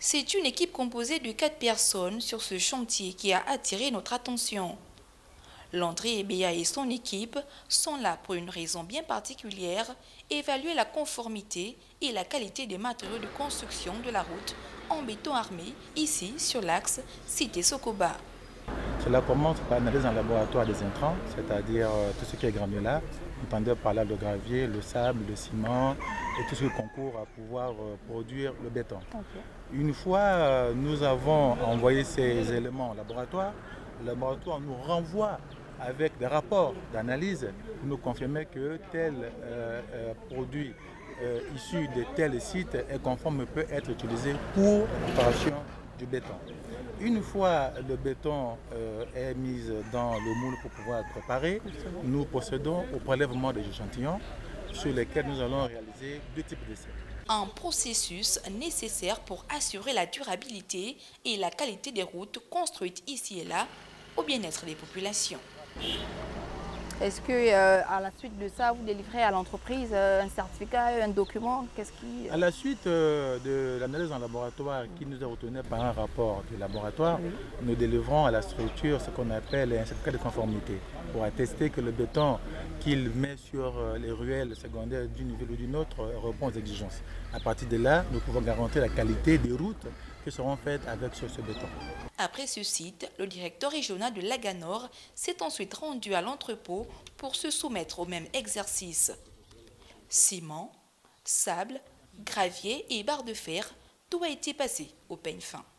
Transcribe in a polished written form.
C'est une équipe composée de 4 personnes sur ce chantier qui a attiré notre attention. Landry Ebea et son équipe sont là pour une raison bien particulière, évaluer la conformité et la qualité des matériaux de construction de la route en béton armé, ici sur l'axe Cité-Sokoba. Cela commence par l'analyse en laboratoire des intrants, c'est-à-dire tout ce qui est granulat, entendez par là le gravier, le sable, le ciment et tout ce qui concourt à pouvoir produire le béton. Okay. Une fois nous avons envoyé ces éléments au laboratoire, le laboratoire nous renvoie avec des rapports d'analyse pour nous confirmer que tel produit issu de tel site est conforme, peut être utilisé pour l'opération du béton. Une fois le béton est mis dans le moule pour pouvoir être préparé, nous procédons au prélèvement des échantillons sur lesquels nous allons réaliser 2 types d'essais. Un processus nécessaire pour assurer la durabilité et la qualité des routes construites ici et là au bien-être des populations. Est-ce que à la suite de ça, vous délivrez à l'entreprise un certificat, un document? À la suite de l'analyse en laboratoire qui nous est retenue par un rapport du laboratoire, oui, nous délivrons à la structure ce qu'on appelle un certificat de conformité pour attester que le béton qu'il met sur les ruelles secondaires d'une ville ou d'une autre répond aux exigences. À partir de là, nous pouvons garantir la qualité des routes qui seront faites avec ce béton. Après ce site, le directeur régional de l'Aganor s'est ensuite rendu à l'entrepôt pour se soumettre au même exercice. Ciment, sable, gravier et barre de fer, tout a été passé au peigne fin.